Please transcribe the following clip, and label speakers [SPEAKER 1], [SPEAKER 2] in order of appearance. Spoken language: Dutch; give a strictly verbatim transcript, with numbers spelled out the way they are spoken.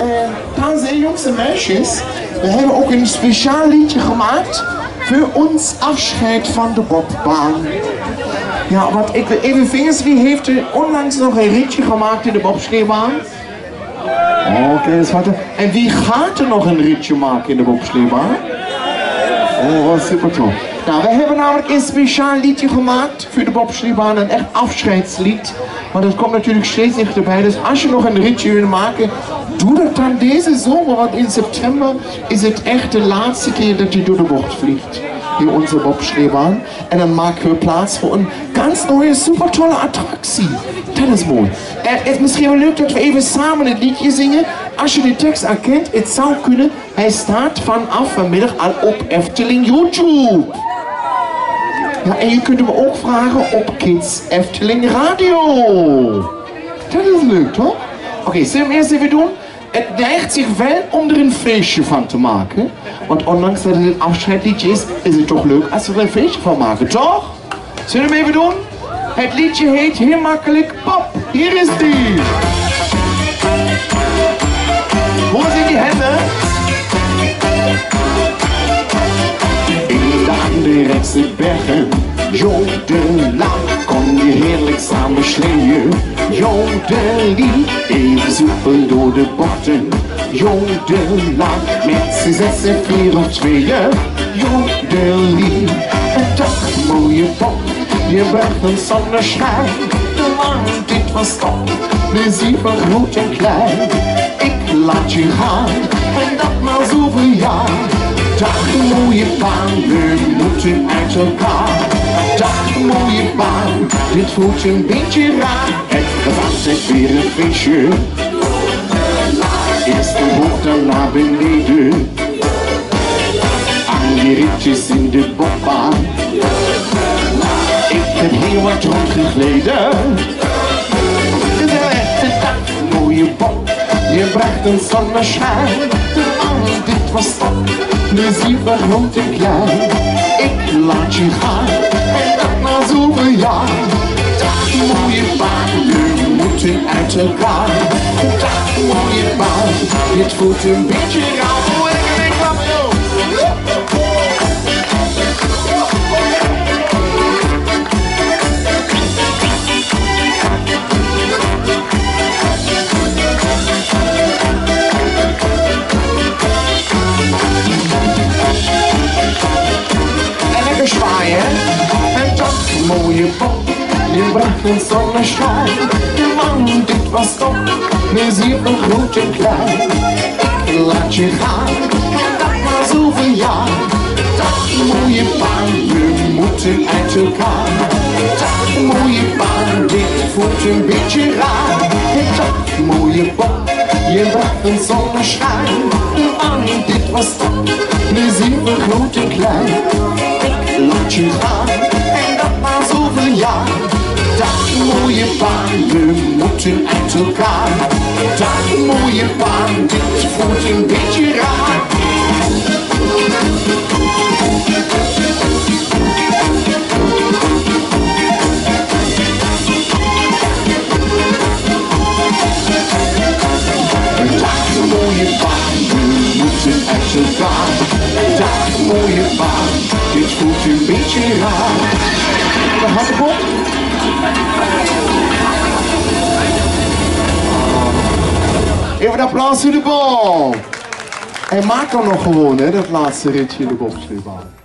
[SPEAKER 1] dames en heren, jongens en meisjes, we hebben ook een speciaal liedje gemaakt voor ons afscheid van de bobbaan. Ja, want ik wil even vingers, wie heeft er onlangs nog een ritje gemaakt in de bobsleebaan? Oké, okay, dat is wat. En wie gaat er nog een ritje maken in de bobsleebaan? Oh, super tof. Nou, we hebben namelijk een speciaal liedje gemaakt voor de bobsleebaan, een echt afscheidslied. Maar dat komt natuurlijk steeds dichterbij, dus als je nog een ritje wil maken, doe dat dan deze zomer, want in september is het echt de laatste keer dat je door de bocht vliegt. Hier onze bobsleebaan. En dan maken we plaats voor een ganz nieuwe, super tolle attractie. Dat is mooi. Het is misschien wel leuk dat we even samen het liedje zingen. Als je de tekst herkent, het zou kunnen. Hij staat vanaf vanmiddag al op Efteling YouTube. Ja, en je kunt hem ook vragen op Kids Efteling Radio. Dat is leuk, toch? Oké, okay, zullen we hem eerst even doen? Het neigt zich wel om er een feestje van te maken. Want ondanks dat het een afscheidliedje is, is het toch leuk als we er een feestje van maken, toch? Zullen we hem even doen? Het liedje heet heel makkelijk Pop. Hier is die. Hoe zijn die handen? In de Anderijkse bergen, jodela, kon je heerlijk samen sleeën. Jodeli, even soepel door de bochten. Jodela, met z'n zes en vier of tweeën. Jodeli, een dag mooie pop, je bracht een zonneschijn. Want dit was top, plezier van groot en klein. Ik laat je gaan, en dat maar zoveel jaar. Dag mooie baan, we moeten uit elkaar. Dag mooie baan, dit voelt een beetje raar. Het was echt weer een feestje. Eerst omhoog, dan naar beneden. Aan die ritjes in de bobbaan. Ik heb hier wat rondgegleden. Het is echt een dag mooie bob. Je bracht een zonneschijn. Want dit was top. Plezier van groot en klein. Ik laat je gaan. En dat na zoveel jaar. Dag mooie baan, we moeten uit elkaar. Dag mooie baan, dit voelt een beetje raar. Hoe ik er een klap, joh. Zwaaien, en dat mooie pop, je bracht een zonneschijn. Want dit was top, plezier van groot en klein. Ik laat je gaan, en dat maar zoveel jaar. Dat mooie baan, we moeten uit elkaar. Dat mooie baan, dit voelt een beetje raar. En dat mooie pop, je bracht een zonneschijn. Want dit was top, plezier van groot en klein. Laat je gaan, en dat maar zoveel jaar. Dag mooie baan, we moeten uit elkaar. Dag mooie baan, dit voelt een beetje raar. Dag mooie baan, we moeten uit elkaar. Dag mooie baan, dit voelt een beetje raar. De handen op. Even een applaus voor de bal. En maak dan nog gewoon, hè, dat laatste ritje in de bobsleebaan.